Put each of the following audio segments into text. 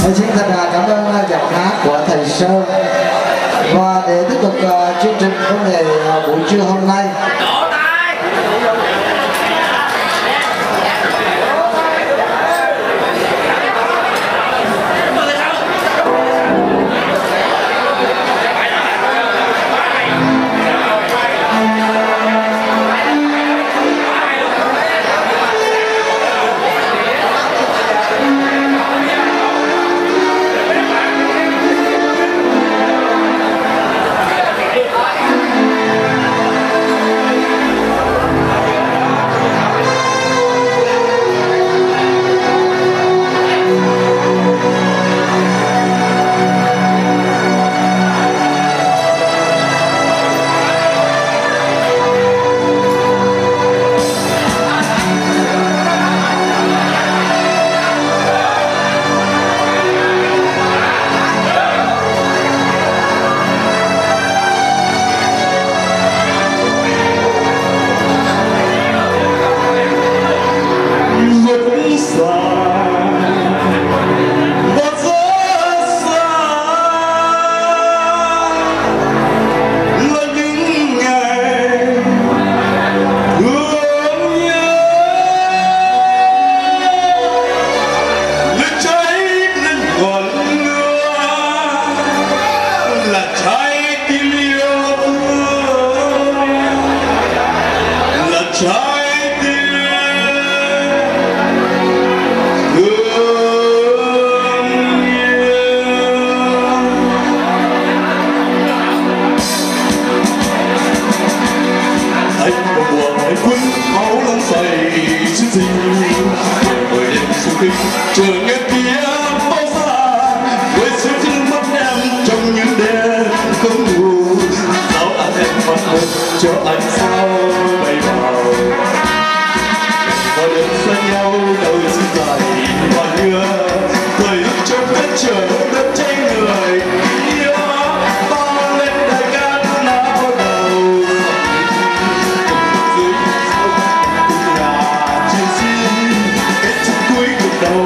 Xin thật cảm ơn giọng hát của thầy Sơn. Và để tiếp tục chương trình văn nghệ buổi trưa hôm nay, trường nghe kia bao xa với sự thương mất em trong những đêm không ngủ. Sao anh em vẫn một cho anh sao bay vào và đêm xa nhau đầu xin dài và đưa thời ước trong đất trời đất cháy người yêu bao lên đại ca đã bắt đầu dưới sông nhà chiến sĩ kết thúc cuối cuộc đầu.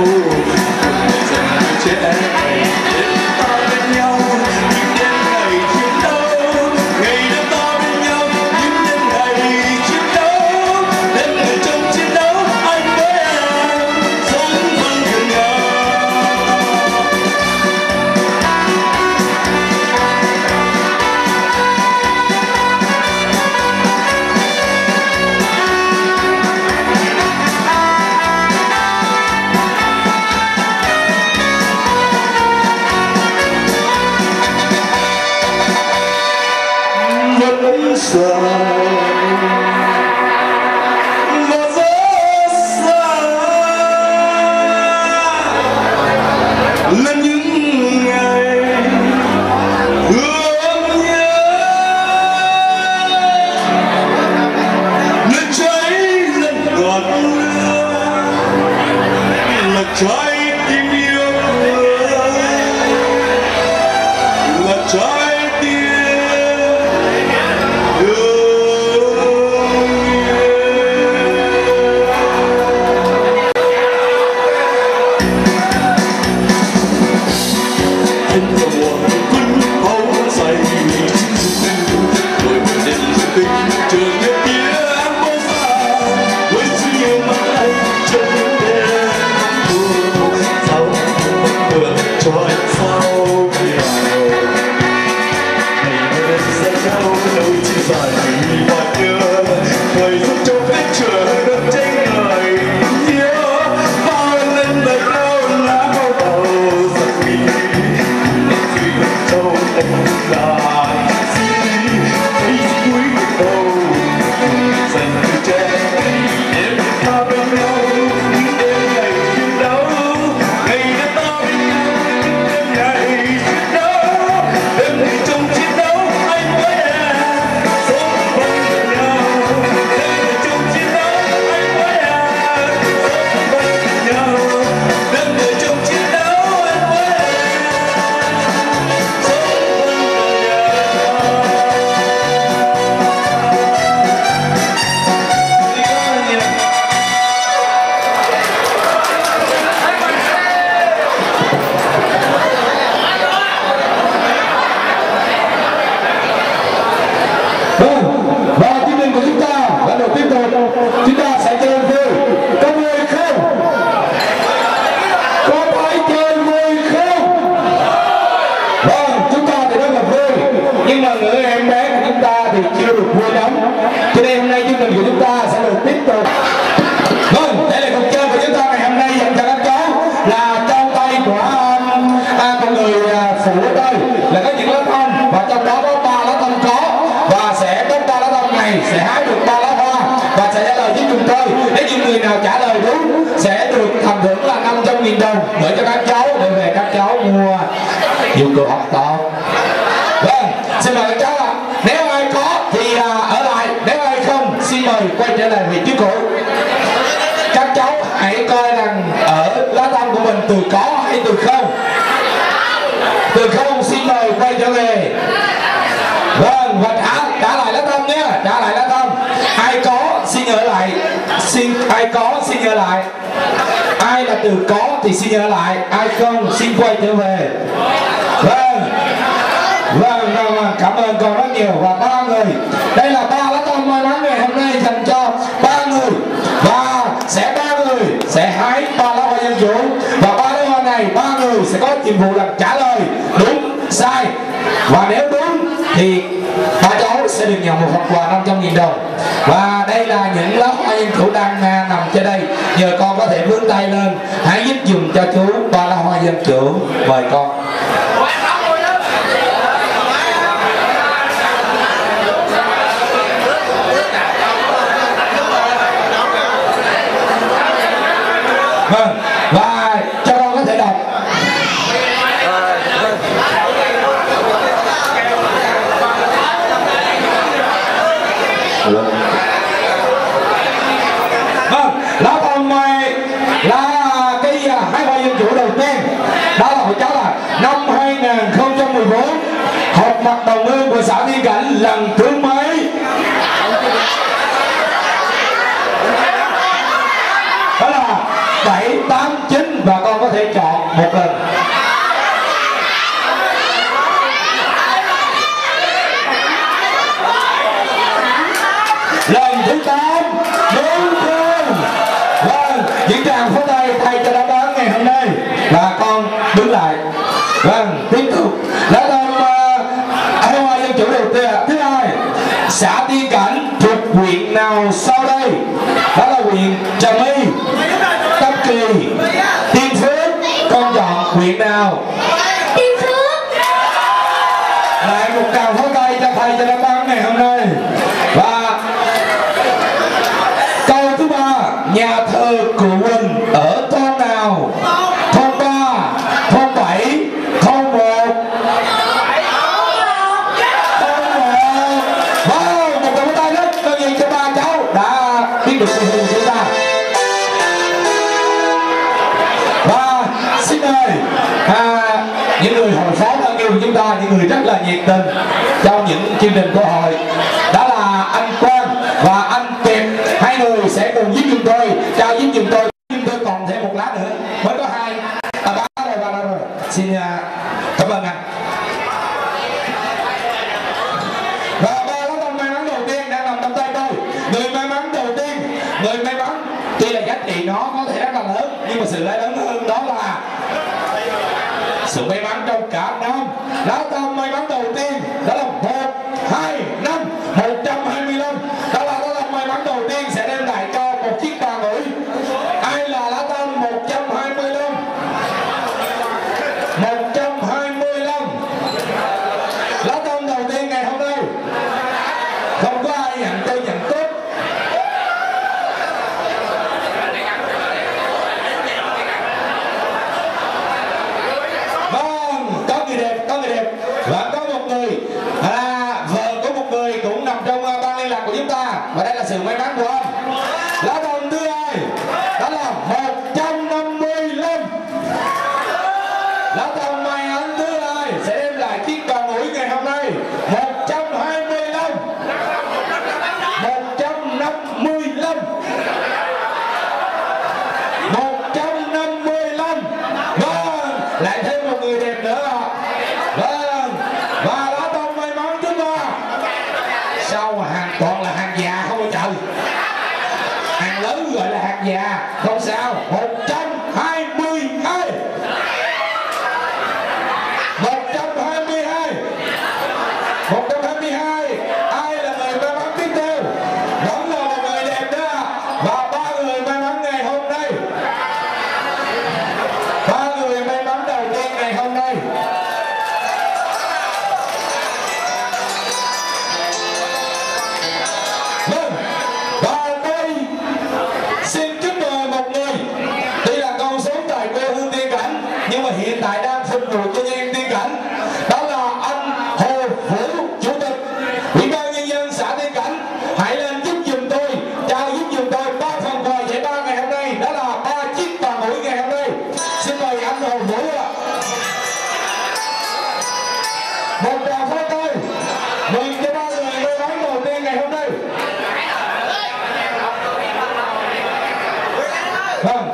Trái tim yêu là trái tim anh là một quân hậu dày rồi một đêm tình trường nghe tiếng bao xa với sự yêu mà anh trong những đêm được 3 lá hoa và sẽ trả lời với chúng tôi. Nếu những người nào trả lời đúng sẽ được thành thưởng là 500.000 đồng gửi cho các cháu để về các cháu mua dụng cụ học tập. Vâng, xin mời các cháu ạ. Nếu ai có thì ở lại, nếu ai không xin mời quay trở lại vị trí cũ. Các cháu hãy coi rằng ở lá tâm của mình từ có hay từ không. Từ không xin mời quay trở về. Vâng, và trả lại lá tâm nhé, trả lại lá tâm. Ai có xin ở lại, ai có xin ở lại. Ai là từ có thì xin ở lại, ai không xin quay trở về. Vâng, cảm ơn con rất nhiều. Và 3 người, đây là 3 lá tâm may mắn ngày hôm nay dành cho 3 người. Và sẽ 3 người sẽ hái 3 lá hoa dân chủ. Và 3 lá hoa này 3 người sẽ có nhiệm vụ là trả lời đúng, sai. Và nếu đúng thì 3 cháu sẽ được nhận một phần quà 500.000 đồng. Và đây là những lá hoa dân chủ đang nằm trên đây. Nhờ con có thể vươn tay lên, hãy giúp dùm cho chú 3 lá hoa dân chủ. Mời con. Vâng, và cho con có thể đọc. Vâng, lá phong mai là cái hái hoa dân chủ đầu tiên. Đó là của cháu là năm 2014 họp mặt đồng hương của xã Tiên Cảnh lần thứ mấy? Đó là 7, 8, 9 và con có thể chọn một lần. Lần thứ 8 đúng không? Vâng, những tràng pháo tay thay cho đáp án ngày hôm nay. Và con đứng lại. Vâng, tiếp tục. Lá tâm hoa dân chủ đầu tiên thứ hai, xã Tiên Cảnh thuộc huyện nào sau đây? Đó là huyện Trà My, Tam Kỳ, Tiên Phước. Con chọn huyện nào? Tiên Phước. Lại một tràng pháo tay cho thầy cho đáp án ngày hôm nay. Và câu thứ 3, nhà thờ Cụ Huỳnh ở thôn nào? Thôn 3, thôn 7, thôn 1. Thôn 1. Wow, một tràng pháo tay rất có gì cho 3 cháu đã biết được tình hình của chúng ta. Và xin mời những người hồi phó thân yêu của chúng ta, những người rất là nhiệt tình trong những chương trình của hội, đó là anh Quang và anh Kiệt. Hai người sẽ cùng giúp chúng tôi, trao giúp chúng tôi còn thêm một lá nữa, mới có 2. Ba rồi. Xin cảm ơn anh. Và 3 lá tâm may mắn đầu tiên đang nằm trong tay tôi. Người may mắn đầu tiên, người may mắn tuy là giá trị nó có thể rất là lớn, nhưng mà sự lớn hơn đó là sự may mắn trong cả năm. Lá tâm may mắn đầu tiên đó là 1, 2, 5, 125. Đó là lá tâm may mắn đầu tiên sẽ đem lại cho một chiếc bàn ủi. Ai là lá tâm 125? 125. Lá tâm đầu tiên ngày hôm nay không có ai nhận tôi nhận tốt. Vâng, có người đẹp. Và có một người vợ của một người cũng nằm trong ban liên lạc của chúng ta. Và đây là sự may mắn của anh. Lá tâm thứ hai đó là 155. Lá tâm may mắn thứ hai sẽ đem lại chiếc bàn ủi ngày hôm nay 125. 155. 155. Vâng, lại thêm một người đẹp nữa. Vâng, và lá tâm may mắn chúng ta sao mà hàng toàn là hàng già không có trời. Hàng lớn gọi là hàng già, không sao. 122. 122. 122. Ai là người may mắn tiếp theo? Vẫn là một người đẹp đó. Và 3 người may mắn ngày hôm nay. 3 người may mắn đầu tiên ngày hôm nay. nhưng mà hiện tại đang phục vụ cho nhân Tiên Cảnh, đó là anh Hồ Vũ, chủ tịch Ủy ban nhân dân xã Tiên Cảnh. Hãy lên giúp giùm tôi, chào giúp giùm tôi 3 phần quà giải ba ngày hôm nay, đó là 3 chiếc bàn ủi ngày hôm nay. Xin mời anh Hồ Vũ ạ. Một tràng pháo tay mừng cho 3 người may mắn đầu tiên ngày hôm nay. Vâng.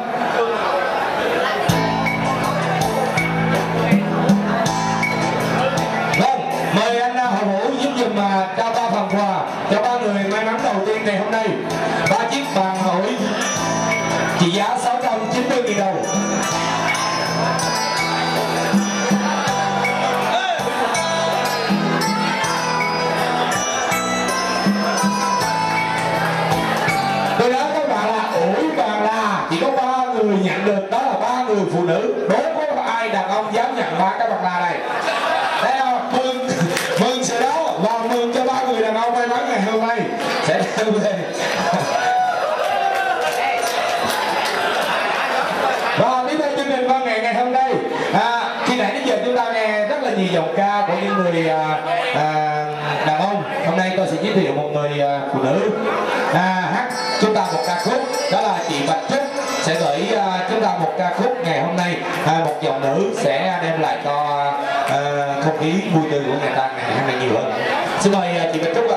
Mời anh Hồ Vũ giúp dùm trao 3 phần quà cho 3 người may mắn đầu tiên ngày hôm nay. 3 chiếc bàn ủi trị giá 690.000 đồng. Tôi nói các bạn là ủi bàn là chỉ có 3 người nhận được, đó là 3 người phụ nữ. Đố có ai đàn ông dám nhận 3 cái bàn là này? Đây là mừng sự đó và mừng cho 3 người đàn ông may mắn ngày hôm nay sẽ đem về. Và tiếp theo chương trình văn nghệ ngày hôm nay, khi nãy đến giờ chúng ta nghe rất là nhiều giọng ca của những người đàn ông. Hôm nay tôi sẽ giới thiệu một người phụ nữ hát chúng ta một ca khúc, đó là chị Bạch Trúc sẽ gửi chúng ta một ca khúc ngày hôm nay. Một giọng nữ sẽ đem lại cho không khí vui tươi của người ta ngày hôm nay nhiều hơn. Xin mời chị Bạch Trúc ạ.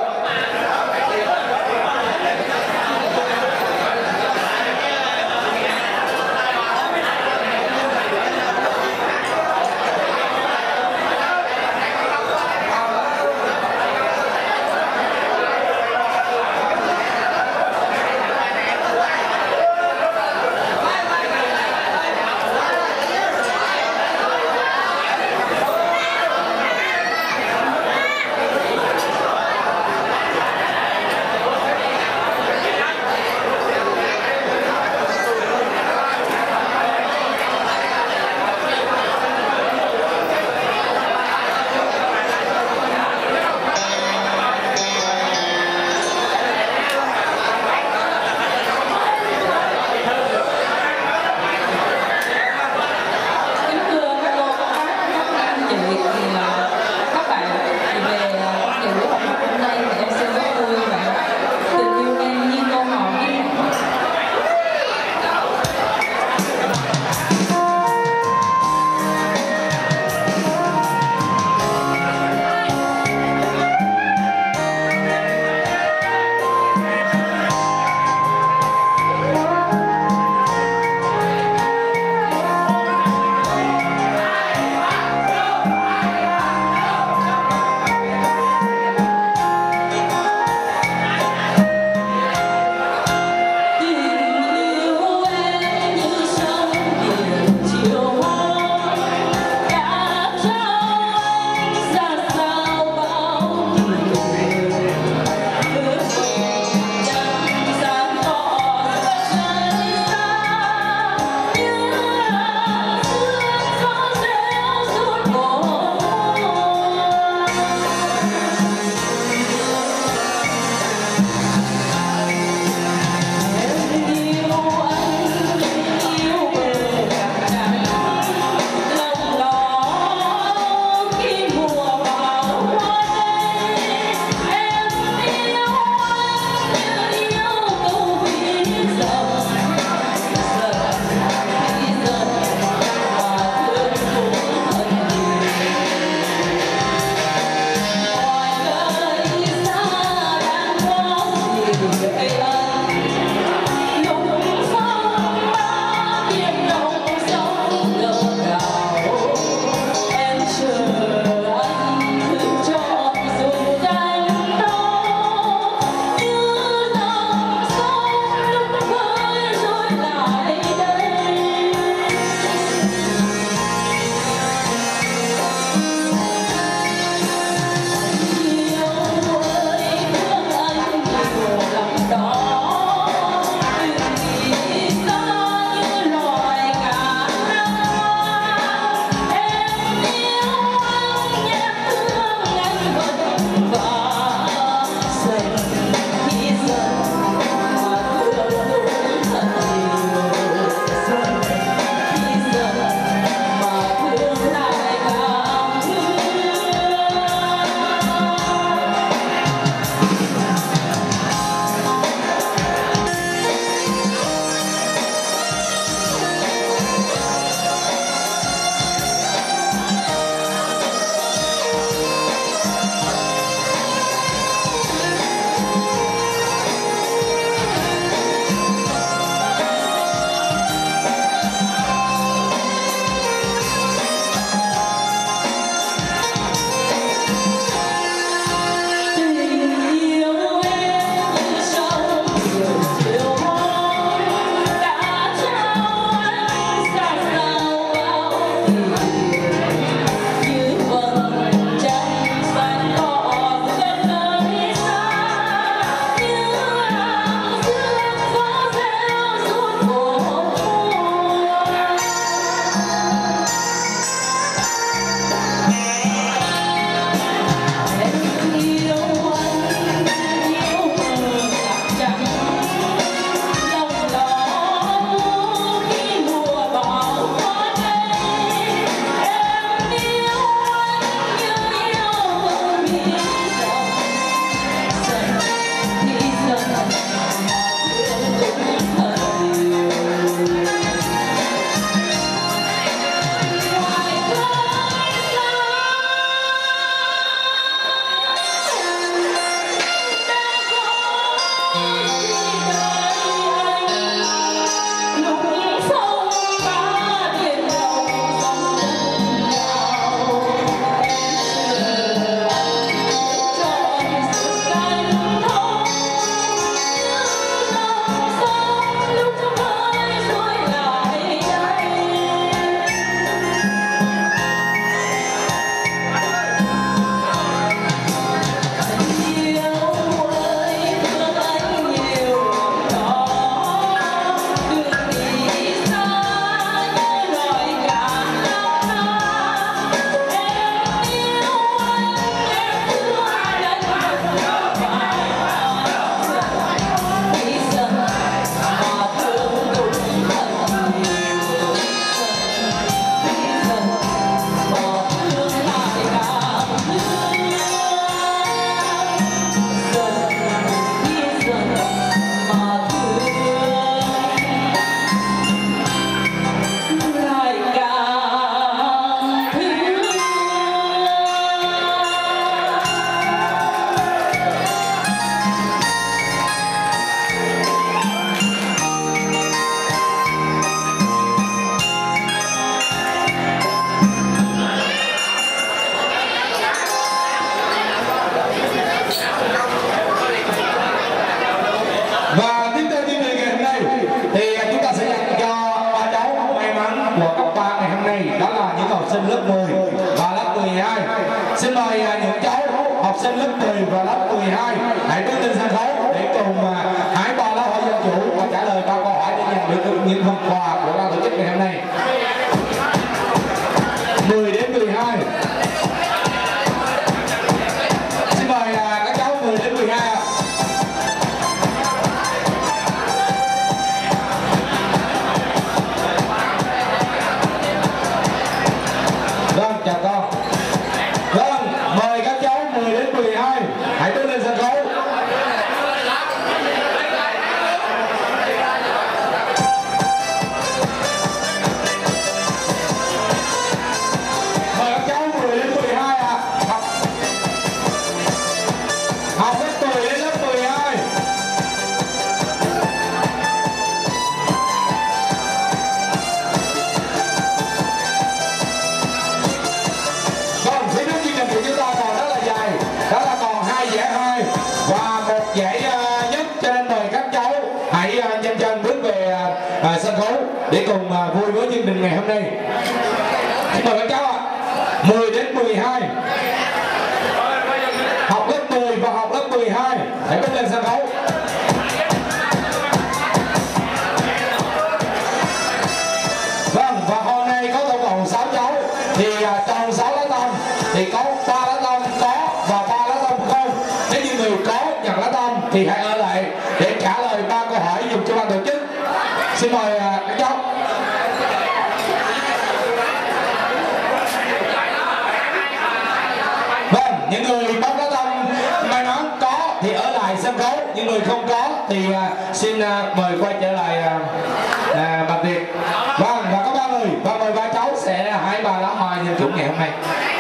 nay đó là những học sinh lớp 10 và lớp 12. Xin mời những cháu học sinh lớp 10 và lớp 12 hãy bước lên sân khấu để cùng hãy ba lá hội dân chủ và trả lời ba câu hỏi để nhận được những phần quà của ban tổ chức ngày hôm nay. 10 đến 12. Xin mời các cháu 10 đến 12 ạ. Vâng, chào con. Vâng, mời các cháu 10 đến 12 hãy bước lên sân khấu. Mời các cháu 10 đến 12 ạ. Học lớp 10 đến lớp 12. Vâng, phía trước chương trình của chúng ta còn rất là dài, đó là còn 2 giải 2 và 1 giải nhất, cho nên mời các cháu hãy nhanh chân bước về sân khấu để cùng vui với chương trình ngày hôm nay. Xin mời các cháu ạ. 10 đến 12. Học lớp 10 và học lớp 12 hãy bước lên sân khấu. Vâng, và hôm nay có tổng cộng 6 cháu thì trong 6 lá tông thì có 3 lá tông có và 3 lá tông không. Nếu như người có nhận lá tông thì hãy ở lại để trả lời 3 câu hỏi dùng cho ban tổ chức. Xin mời các cháu. Vâng, những người bóc lá tông may mắn có thì ở lại sân khấu, những người không có thì xin mời quay trở lại bàn tiệc. Vâng, và có 3 người và mời 3 cháu sẽ hái 3 lá hoa nhân chủ ngày hôm nay.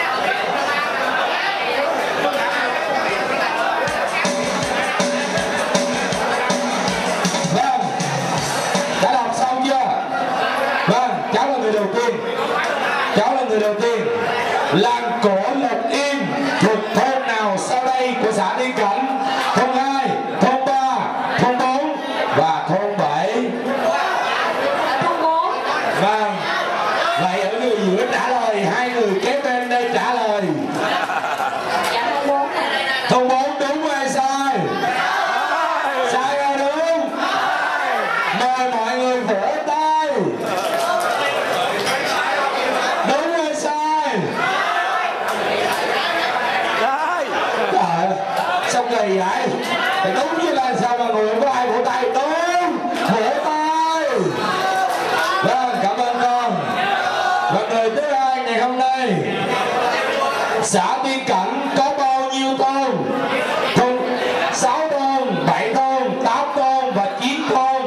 Vâng, đã đọc xong chưa? Vâng, cháu là người đầu tiên. Cháu là người đầu tiên. Làng cổ Lộc Yên thuộc thôn nào sau đây của xã Liên Cảnh? Thôn 2, thôn 3, thôn 4 và thôn 7. Thôn 4. Vâng, vậy ở người giữa trả lời, 2 người kế bên đây trả lời. Dạ thôn 4 nè. Thôn 4 đúng hay sai? Sai hay đúng? Mời mọi người vỗ tay. Đúng hay sai? Trời, sao kỳ vậy? Thì đúng như là sao mà người không có ai vỗ tay? Đúng, vỗ tay. Vâng, cảm ơn con. Và người thứ hai ngày hôm nay, xã Tiên Cảnh có bao nhiêu thôn? Thôn 6 thôn, 7 thôn, 8 thôn và 9 thôn.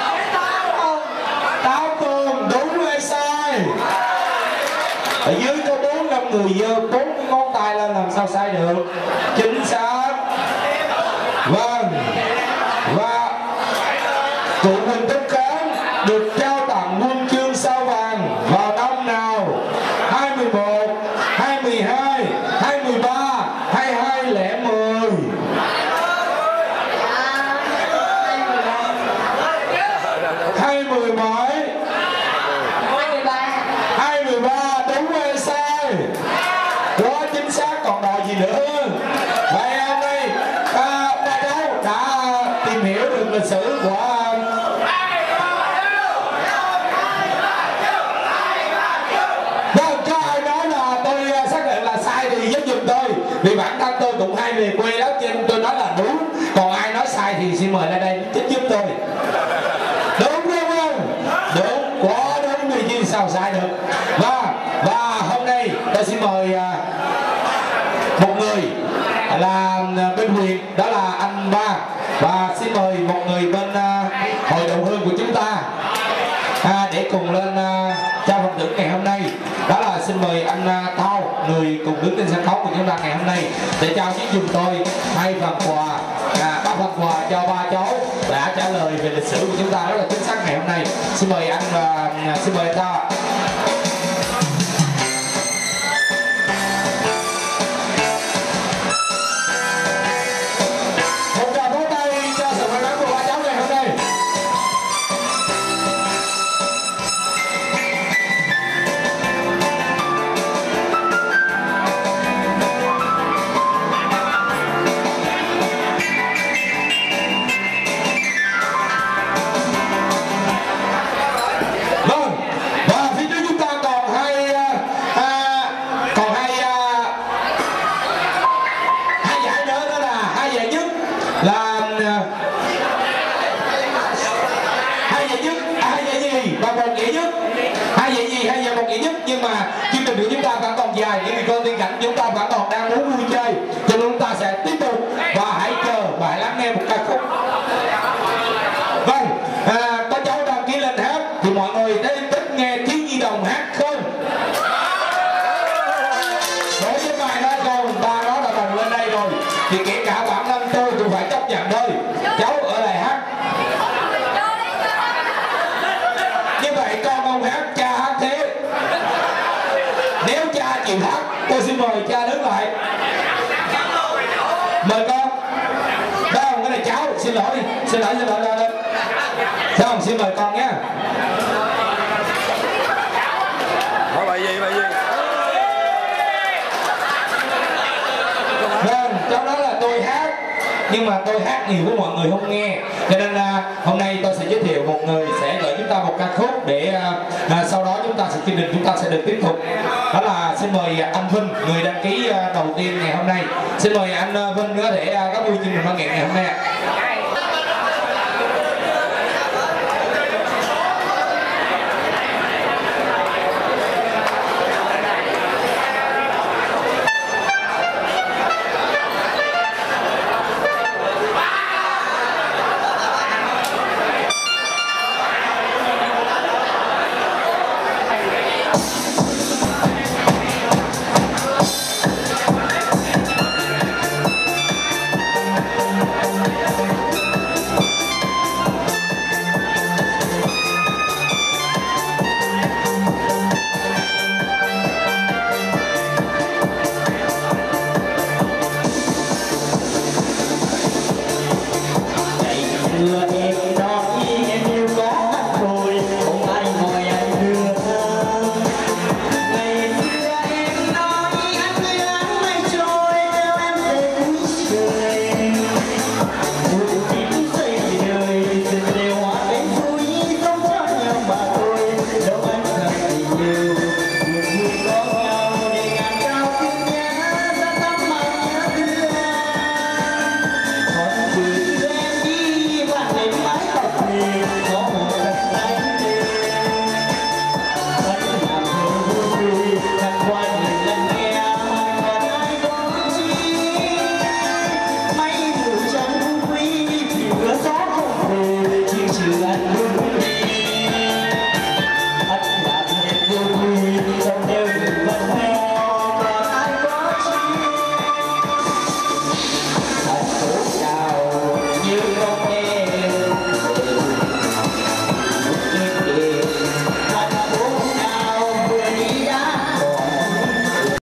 8 thôn, đúng hay sai? Ở dưới có 4-5 người giơ 4 cái ngón tay lên làm sao sai được? Chính xác. Vâng. Và cụ Huỳnh Thúc Kháng được trao tặng huân chương sao vàng vào năm nào? 21, 22, 23, 2210. 20 mấy? 23, đúng hay sai? Quá chính xác, còn đòi gì nữa? Vậy hôm nay ba cháu đã tìm hiểu được lịch sử của vâng, có ai nói là tôi xác định là sai thì giúp giùm tôi, vì bản thân tôi cũng hay về quê đó, cho nên tôi nói là đúng. Còn ai nói sai thì xin mời ra đây giúp tôi. Đúng không không? Đúng, quá đúng vì chi sao sai được. Và hôm nay tôi xin mời một người là bên huyện, đó là anh Ba, và xin mời một người bên hội đồng hương của chúng ta để cùng lên trao phần thưởng ngày hôm nay. Đó là xin mời anh Thao, người cùng đứng trên sân khấu của chúng ta ngày hôm nay để trao giúp giùm tôi 2 phần quà, 3 phần quà cho 3 cháu đã trả lời về lịch sử của chúng ta rất là chính xác ngày hôm nay. Xin mời anh và xin mời anh Thao. Một tràng vỗ tay cho sự may mắn của 3 cháu ngày hôm nay. nghĩa nhất, nhưng mà chương trình của chúng ta vẫn còn dài, những người con tiên cảnh chúng ta vẫn còn đang muốn vui chơi, cho nên chúng ta sẽ tiếp tục và hãy chờ và hãy lắng nghe một ca khúc. Vâng, có cháu đăng ký lên hát thì mọi người thích nghe Thiếu Nhi Đồng hát không? Đối với bài đó con ta đó là đồng lên đây rồi thì kể cả bản thân tôi cũng phải chấp nhận thôi. Cháu ở lại hát. Như vậy con không hát, cha hát thế. Nếu cha chịu hát, tôi xin mời cha đứng lại. Mời con. Đó không, cái này cháu, xin lỗi lên. Không, xin mời con nhé. Hỏi bài gì? Vâng, cháu nói là tôi hát, nhưng mà tôi hát nhiều của mọi người không nghe, cho nên hôm nay tôi sẽ giới thiệu một người sẽ gửi chúng ta một ca khúc để sau đó chương trình chúng ta sẽ được tiếp tục. Đó là xin mời anh Vinh, người đăng ký đầu tiên ngày hôm nay. Xin mời anh Vinh có thể góp vui chương trình văn nghệ ngày hôm nay.